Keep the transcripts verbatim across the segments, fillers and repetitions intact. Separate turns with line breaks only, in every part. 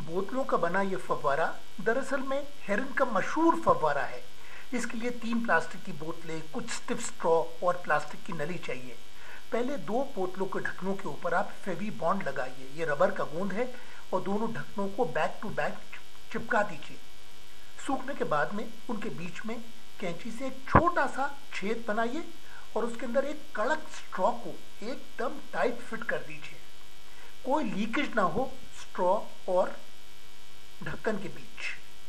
बोतलों का बना ये फव्वारा दरअसल में हेरन का मशहूर फव्वारा है। इसके लिए तीन प्लास्टिक की बोतलें, कुछ स्टिफ स्ट्रॉ और प्लास्टिक की नली चाहिए। पहले दो बोतलों के ढक्कनों के ऊपर आप फेवी बॉन्ड लगाइए, ये रबर का गोंद है, और दोनों ढक्कनों को बैक टू बैक चिपका दीजिए। सूखने के बाद में उनके बीच में कैंची से एक छोटा सा छेद बनाइए और उसके अंदर एक कड़क स्ट्रॉ को एकदम टाइट फिट कर दीजिए। कोई लीकेज ना हो स्ट्रॉ और ढक्कन के बीच।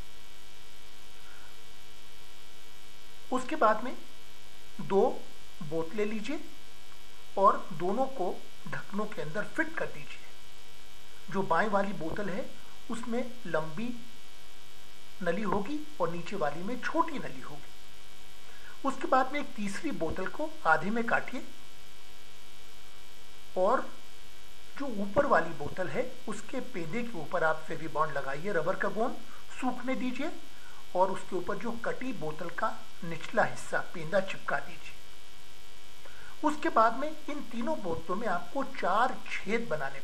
उसके बाद में दो बोतलें लीजिए और दोनों को ढक्कनों के अंदर फिट कर दीजिए। जो बाएं वाली बोतल है उसमें लंबी नली होगी और नीचे वाली में छोटी नली होगी। उसके बाद में एक तीसरी बोतल को आधे में काटिए और जो ऊपर वाली बोतल है उसके पेंदे के ऊपर आप फेवी बॉन्ड लगाइए, रबर का गोंद सूखने दीजिए और उसके ऊपर जो कटी बोतल का निचला हिस्सा पेंदा चिपका दीजिए। उसके बाद में इन तीनों बोतलों में आपको चार छेद बनाने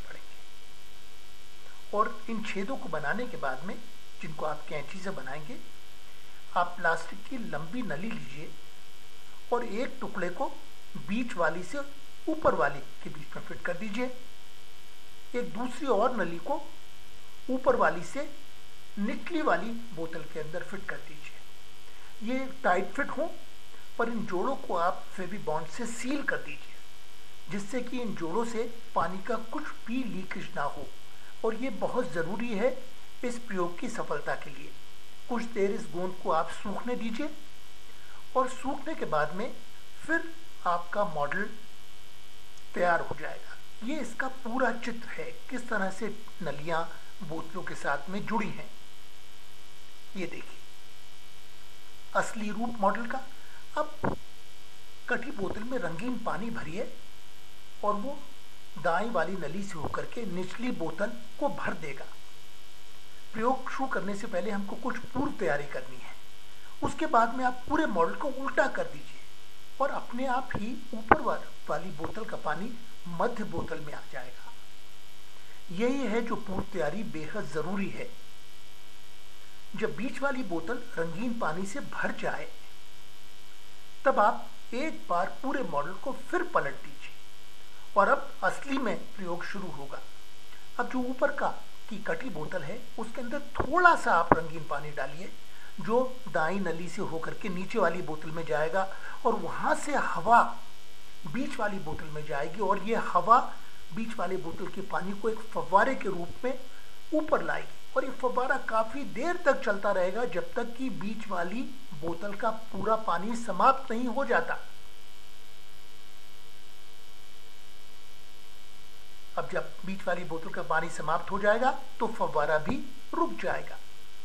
पड़ेंगे और इन छेदों को बनाने के बाद में, जिनको आप कैंची से बनाएंगे, आप प्लास्टिक की लंबी नली लीजिए और एक टुकड़े को बीच वाली से ऊपर वाली के बीच में फिट कर दीजिए। एक दूसरी और नली को ऊपर वाली से निचली वाली बोतल के अंदर फिट कर दीजिए। ये टाइट फिट हो, पर इन जोड़ों को आप फेवी बॉन्ड से सील कर दीजिए, जिससे कि इन जोड़ों से पानी का कुछ भी लीकेज ना हो। और ये बहुत ज़रूरी है इस प्रयोग की सफलता के लिए। कुछ देर इस गोंद को आप सूखने दीजिए और सूखने के बाद में फिर आपका मॉडल तैयार हो जाएगा। ये इसका पूरा चित्र है, किस तरह से नलियां बोतलों के साथ में जुड़ी हैं। ये देखिए असली रूप मॉडल का। अब कटी बोतल में रंगीन पानी भरिए और वो दाएं वाली नली से होकर के निचली बोतल को भर देगा। प्रयोग शुरू करने से पहले हमको कुछ पूर्व तैयारी करनी है। उसके बाद में आप पूरे मॉडल को उल्टा कर दीजिए और अपने आप ही ऊपर वाली बोतल का पानी मध्य बोतल में आ जाएगा। यही है जो पूर्व तैयारी बेहद जरूरी है। जब बीच वाली बोतल रंगीन पानी से भर जाए तब आप एक बार पूरे मॉडल को फिर पलट दीजिए और अब असली में प्रयोग शुरू होगा। अब जो ऊपर का की कटी बोतल है उसके अंदर थोड़ा सा आप रंगीन पानी डालिए, जो दाईं नली से होकर के नीचे वाली बोतल में जाएगा और वहां से हवा बीच वाली बोतल में जाएगी और ये हवा बीच वाली बोतल के पानी को एक फव्वारे के रूप में ऊपर लाएगी और ये फव्वारा काफी देर तक चलता रहेगा जब तक कि बीच वाली बोतल का पूरा पानी समाप्त नहीं हो जाता। अब जब बीच वाली बोतल का पानी समाप्त हो जाएगा तो फव्वारा भी रुक जाएगा।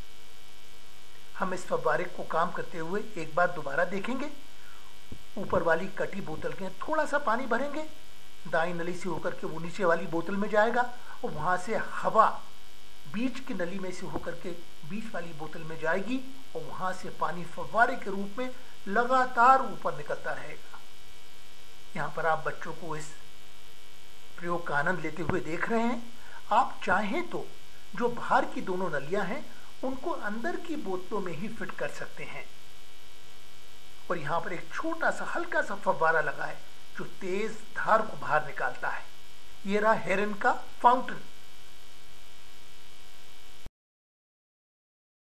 हम इस फव्वारे को काम करते हुए एक बार दोबारा देखेंगे। ऊपर वाली कटी बोतल के थोड़ा सा पानी भरेंगे, दाईं नली से होकर के वो नीचे वाली बोतल में जाएगा और वहां से हवा बीच की नली में से होकर के बीच वाली बोतल में जाएगी और वहां से पानी फव्वारे के रूप में लगातार ऊपर निकलता रहेगा। यहाँ पर आप बच्चों को इस प्रयोग का आनंद लेते हुए देख रहे हैं। आप चाहें तो जो बाहर की दोनों नलियां हैं उनको अंदर की बोतलों में ही फिट कर सकते हैं और यहाँ पर एक छोटा सा हल्का सा फव्वारा लगा है जो तेज धार को बाहर निकालता है। ये रहा हेरन का फाउंटेन।